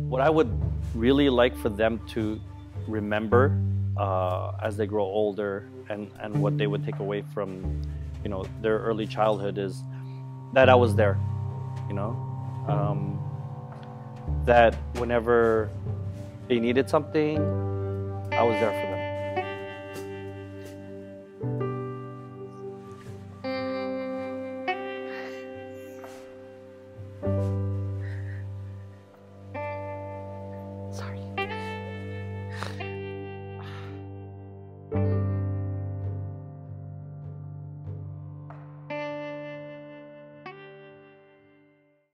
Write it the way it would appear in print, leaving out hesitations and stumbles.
What I would really like for them to remember as they grow older, and what they would take away from, their early childhood, is that I was there, you know, um, that whenever they needed something, I was there for them.